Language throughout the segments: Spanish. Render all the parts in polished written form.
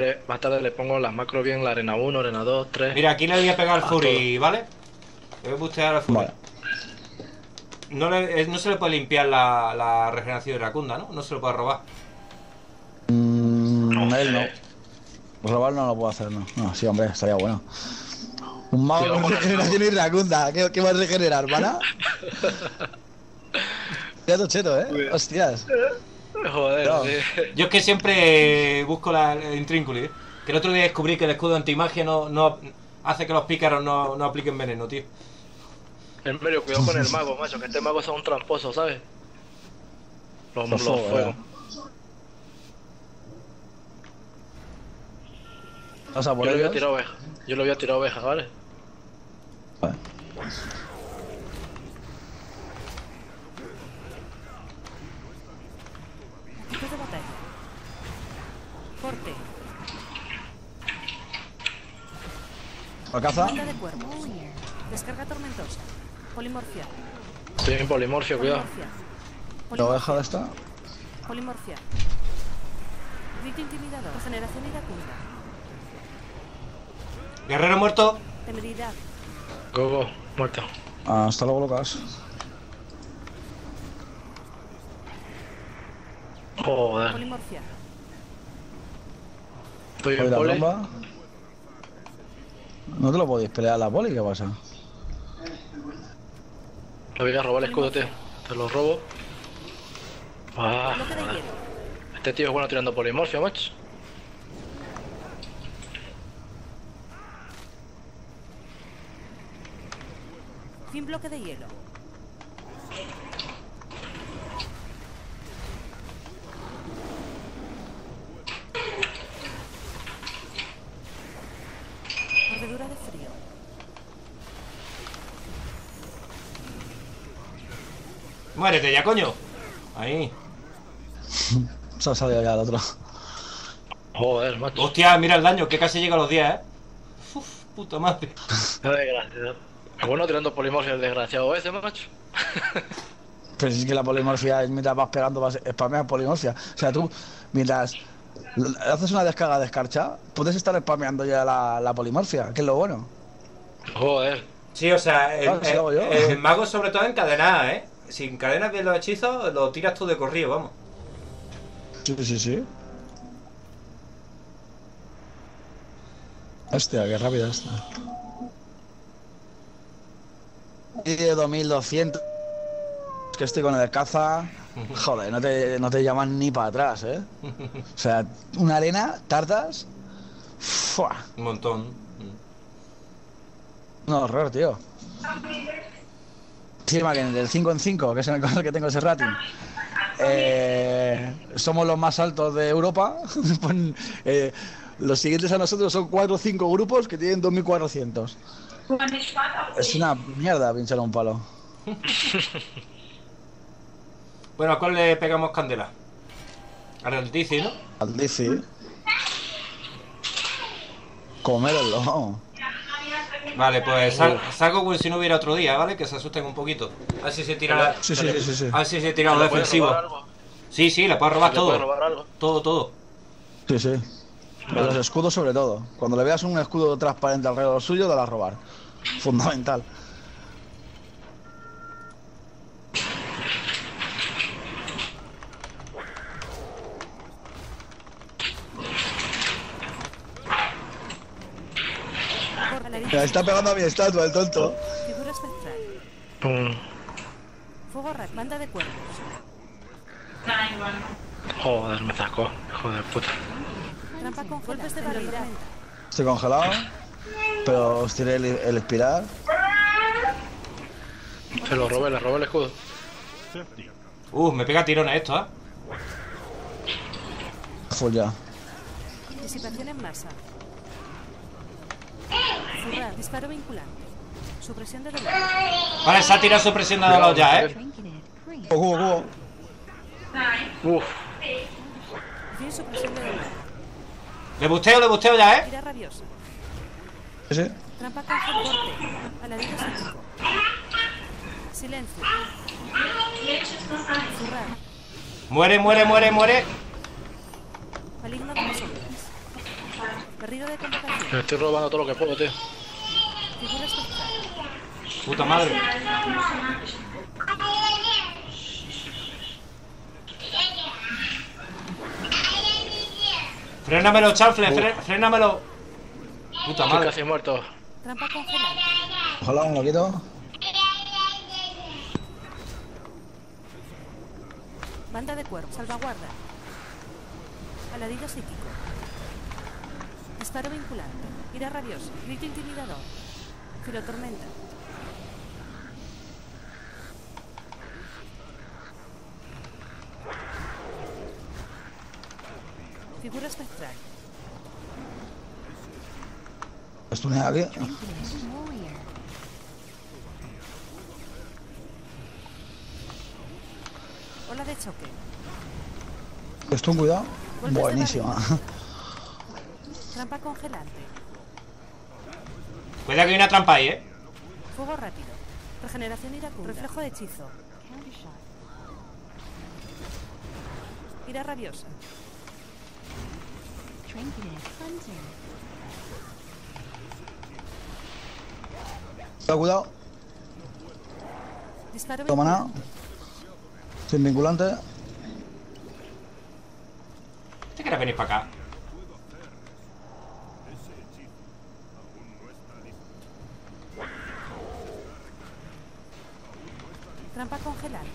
Más tarde le pongo las macros bien, la arena 1, arena 2, 3. Mira, aquí le voy a pegar al Fury, ¿vale? Le voy a bustear al Fury. Vale. No se le puede limpiar la regeneración iracunda, ¿no? No se lo puede robar. Él no. Robar no lo puedo hacer, no. No, sí, hombre, estaría bueno. Un mago con regeneración iracunda. ¿Qué va a regenerar, pana? Ya tocheto, Hostias. Joder, No. Yo es que siempre busco el intrínculo, ¿eh? Que el otro día descubrí que el escudo antimagia no hace que los pícaros no apliquen veneno, tío. En medio, cuidado con el mago, macho, que este mago es un tramposo, ¿sabes? Los fuegos. ¿Vas a por Yo le voy a ellos? tirar oveja. Yo le voy a tirar oveja, ¿vale? Vale. Equipo de batalla. Corte. ¿Alcaza? Banda de cuervos. Descarga tormentosa. Polimorfia. Estoy en polimorfio, cuidado. Polimorfia. ¿La oveja de esta? Polimorfia. Grito intimidador. Regeneración iracunda. Guerrero muerto. Temeridad. Go, muerto. Hasta luego, Lucas. Joder. Polimorfia. Estoy Voy en la poli. bomba. ¿No te lo podéis pelear a la poli? ¿Qué pasa? Le voy a robar el escudo, tío. Te lo robo. Bloque de Joder. hielo. Este tío es bueno tirando polimorfia, macho. Fin bloque de hielo. Mordedura de frío. Muérete ya, coño. Ahí. Se ha salido ya el otro. Joder, macho. Hostia, mira el daño, que casi llega a los 10, ¿eh? Uf, puta madre. Qué desgraciado. Es bueno tirando polimorfia el desgraciado ese, macho. Pero si es que la polimorfia es mientras vas pegando, vas spamear polimorfia. O sea, tú, mientras haces una descarga de escarcha, puedes estar spameando ya la polimorfia, que es lo bueno. Joder. Sí, o sea, Claro, sí lo hago yo. el mago sobre todo encadenada, ¿eh? Si encadenas bien los hechizos, lo tiras tú de corrido, vamos. Sí. Hostia, qué rápida está. Y de 2200. Que estoy con el caza. Joder, no te llaman ni para atrás, ¿eh? O sea, una arena, tartas. ¡Fua! Un montón. Un horror, tío. Encima que en el 5 en 5, que es en el con el que tengo ese rating, somos los más altos de Europa. Pues, los siguientes a nosotros son 4 o 5 grupos que tienen 2400. Es una mierda pinchar un palo. Bueno, ¿a cuál le pegamos candela? Al Dizzy, ¿no? Al DC. Comerlo. Vale, pues salgo como si no hubiera otro día, ¿vale? Que se asusten un poquito. A ver si se tira Sí. A ver si se tira lo ¿Le puedes defensivo. robar algo? Sí, le puedo robar ¿Le puedes todo. robar algo? Todo. Sí. Los escudos sobre todo. Cuando le veas un escudo transparente alrededor suyo, te la robar. Fundamental. Me está pegando a mi estatua, el tonto. Figura espectral. Pum. Fuego rack. Banda de cuervos. Joder, me sacó. Hijo de puta. Trampa con golpes de barrida. Estoy congelado. Pero os tiré el espiral. Se lo robé, le robé el escudo. Me pega tirones esto, ¿eh? Full ya. Disipación en masa. Zurrar. Disparo vinculante. Supresión de dolor. Vale, se ha tirado su presión de dolor ya, ¿eh? Cubo. Uf. Fin supresión de dolor. Le busteo ya, ¿eh? Ira rabiosa. Sí. Trampa con corte. Alarido psíquico. Silencio. Zurrar. Muere. Maligno de las sombras. Berrido de Me convocación. estoy robando todo lo que puedo, tío. Figura espectral. Puta madre. Frénamelo, chanfle, frénamelo. Puta Estoy madre. casi muerto. Trampa congelante. Ojalá un loquito. Banda de cuervos. Salvaguarda. Aladillo psíquico. Disparo vinculante. Ira rabiosa. Grito intimidador. Filotormenta. Figura espectral. Estunea aquí. Ola de choque. Stun, cuidado. Golpes de Buenísima. Trampa congelante. Cuidado que hay una trampa ahí, Fuego rápido. Regeneración iracunda. Reflejo de hechizo. Ira rabiosa. Cuidado. Disparo Toma nada. vinculante. Sin vinculante. ¿Te quieres venir para acá? Trampa congelante.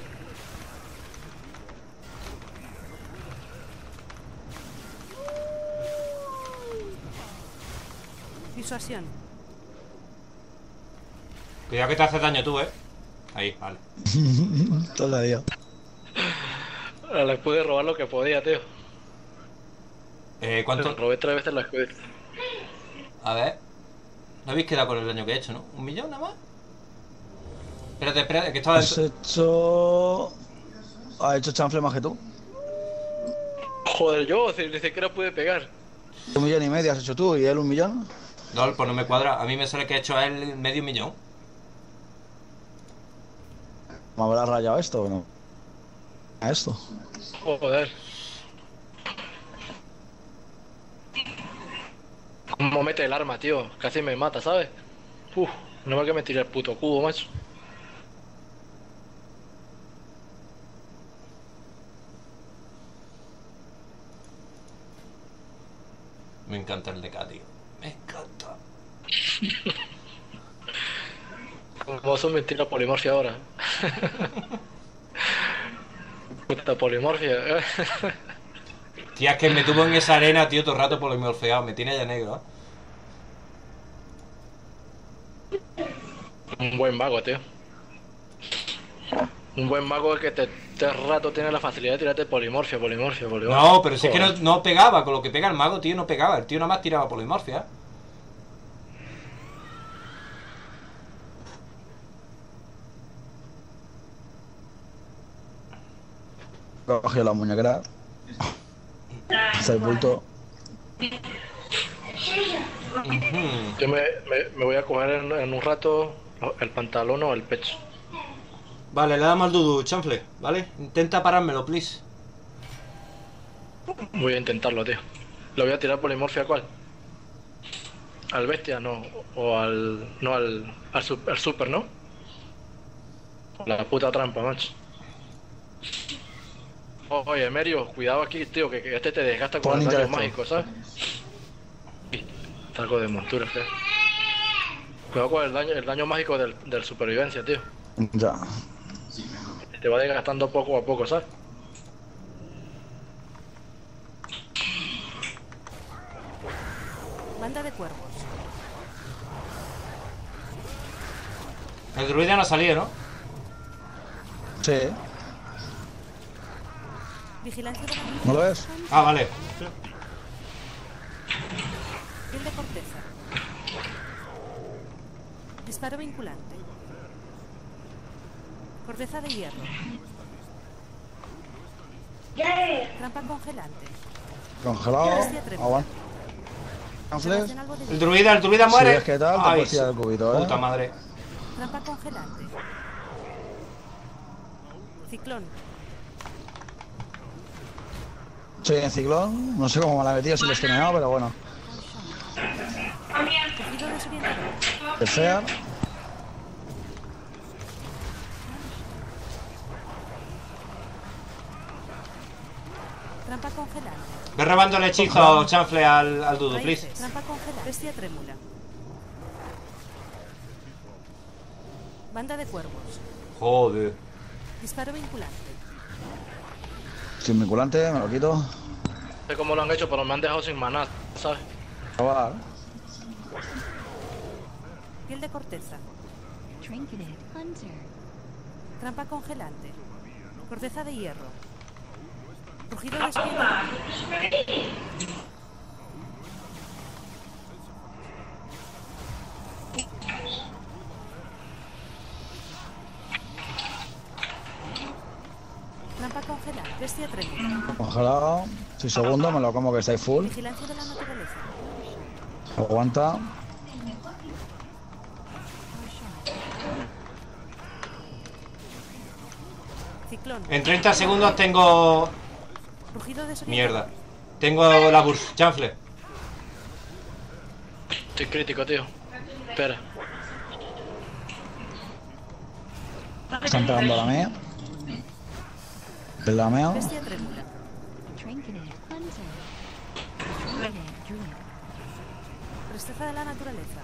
Disuasión. Cuidado que te haces daño tú, Ahí, vale. Todo la día. Le pude robar lo que podía, tío. ¿Cuánto? Robé 3 veces la escudeta. A ver. No habéis quedado con el daño que he hecho, ¿no? ¿1 millón nada más? Espérate, que estaba Has hecho... Ha hecho chanfle más que tú. Joder, yo ni siquiera pude pegar. 1,5 millones has hecho tú y él 1 millón. No, pues no me cuadra. A mí me sale que he hecho a él medio millón. ¿Me habrá rayado esto o no? A esto. Joder. Cómo mete el arma, tío. Casi me mata, ¿sabes? No me que me tiré el puto cubo, macho. Me encanta el DK, tío. Me encanta. Como son mentiras polimorfia ahora. Puta polimorfia. Tía, es que me tuvo en esa arena, tío, todo el rato polimorfeado. Me tiene ya negro, Un buen mago, tío. Un buen mago es que te rato tiene la facilidad de tirarte polimorfia. No, pero si es que no pegaba. Con lo que pega el mago, tío, no pegaba. El tío nada más tiraba polimorfia. Cogió la muñequera. Hace el bulto. Yo me voy a coger en un rato el pantalón o el pecho. Vale, le damos al Dudu, chanfle, ¿vale? Intenta parármelo, please. Voy a intentarlo, tío. Lo voy a tirar polimorfia, ¿cuál? Al bestia, no. O al... No, al super, ¿no? La puta trampa, macho. Oye, Merio, cuidado aquí, tío, que este te desgasta con el daño mágico, ¿sabes? Salgo de monturas, tío. Cuidado con el daño mágico del supervivencia, tío. Ya. Te va desgastando poco a poco, ¿sabes? Banda de cuervos. El druida no ha salido, ¿no? Sí. Vigilancia de la ¿No lo ves? Ah, vale. piel de corteza. Disparo vinculante. Corteza de hierro. Trampa congelante. Congelado. Aguanta. Observación algo de El druida Si muere. ves qué tal, te Ay, puedes tirar el cubito, puta madre. Trampa congelante. Ciclón. Soy en ciclón. No sé cómo me la he metido si lo he estuneado, pero bueno. Tejido desorientador. Que sea. Trampa congelada. Ve robando el hechizo, chanfle, al dudo, please. Raíces. Trampa congelada. Bestia trémula. Banda de cuervos. Joder. Disparo vinculante. Sin vinculante, me lo quito. No sé cómo lo han hecho, pero me han dejado sin maná, ¿sabes? Probar. Piel de corteza. Trinketed Hunter. Trampa congelante. Corteza de hierro. Rugido desorientador. Trampa congelada. Bestia trémula. Congelado. 6 segundos, me lo como que estáis full. Vigilancia de la naturaleza. Aguanta. Ciclón. En 30 segundos tengo... Rugido desorientador. Mierda. Tengo la burst, chanfle. Estoy crítico, tío. Espera. Están pegando la mía. La mía. Bestia trémula. Trinketed Hunter. Trinketed Druid. Presteza de la naturaleza.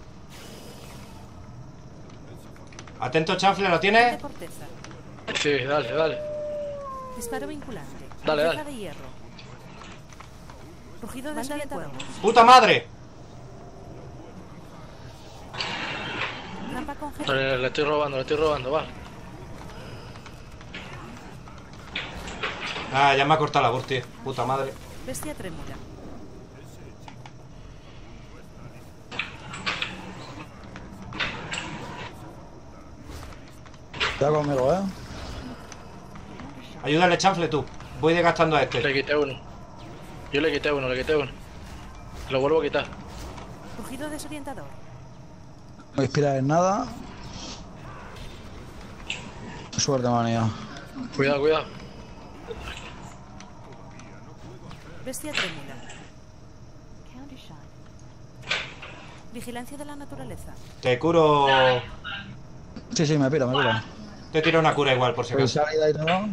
Atento, chanfle, ¿lo Piel de tienes? corteza. Sí, dale, dale. Disparo vinculante. Dale, Corteza dale. de hierro. Rugido desorientador. ¡Puta madre! Trampa congelada. Le estoy robando, va. Ah, ya me ha cortado la burst, tío. Puta madre. Bestia trémula. Está conmigo, Ayúdale, chanfle, tú. Voy desgastando a Le este. quité uno. Yo le quité uno. Lo vuelvo a quitar. Rugido desorientador. No inspira en nada. Suerte, manía. Cuidado, cuidado. Bestia trémula. Countershot. Vigilancia de la naturaleza. Te curo... Sí, me piro. Te tiro una cura igual, por si Con acaso. salida y todo.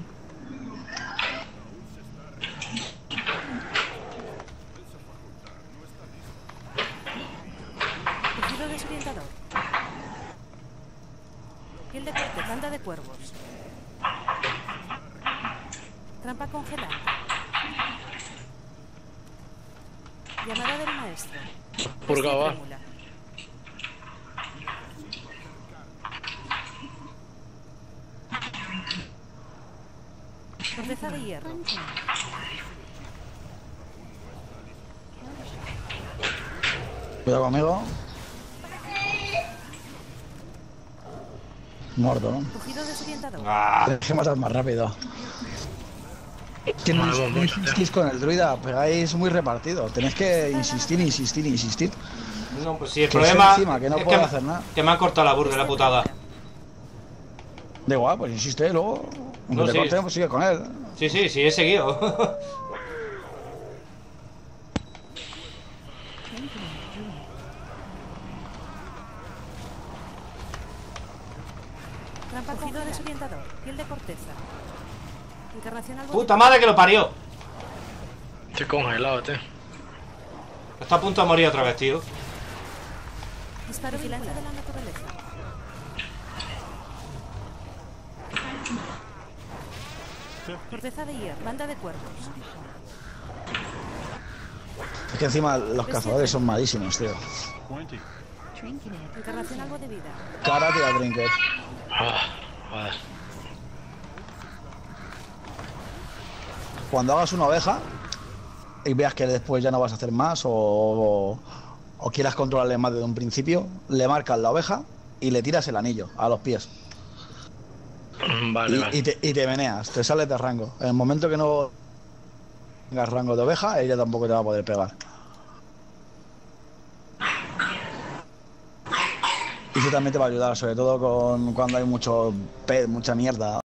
Rugido desorientador. Piel de corteza. Banda de cuervos. Trampa congelada. Llamada del maestro. Purgado, va. Bestia trémula. Corteza de hierro. Hunter. Cuidado conmigo. Muerto, ¿no? Rugido desorientador. Ah, Tienes que matar más rápido. Que no Vamos, mucho, insistís con el druida, pegáis muy repartido. Tenéis que insistir. no, pues sí, el Que problema es encima, que no es puedo hacer nada. que me han cortado la burst de la putada. Da igual, pues insiste luego. Aunque No, te sí. corte, pues sigue con él. Sí, he seguido. Trinketed Druid. Trampa rugido desorientador. Piel de corteza. Encarnación algo. Puta madre que lo parió. Estoy congelado, tío. Está a punto de morir otra vez, tío. Disparo vigilancia de la naturaleza. Corteza de hierro. Banda de cuervos. Es que encima los cazadores son malísimos, tío. Trinketed Encarnación algo de vida. Cara tira trinket. Joder. Cuando hagas una oveja y veas que después ya no vas a hacer más o quieras controlarle más desde un principio, le marcas la oveja y le tiras el anillo a los pies. Vale, vale. Y te meneas, te sales de rango. En el momento que no tengas rango de oveja, ella tampoco te va a poder pegar. Y eso también te va a ayudar, sobre todo con cuando hay mucha mierda.